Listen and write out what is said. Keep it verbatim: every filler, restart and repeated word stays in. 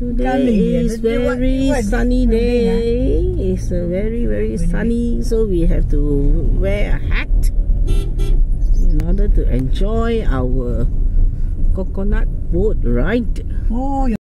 Today is very sunny day. It's a very very sunny, so we have to wear a hat in order to enjoy our coconut boat ride. Oh.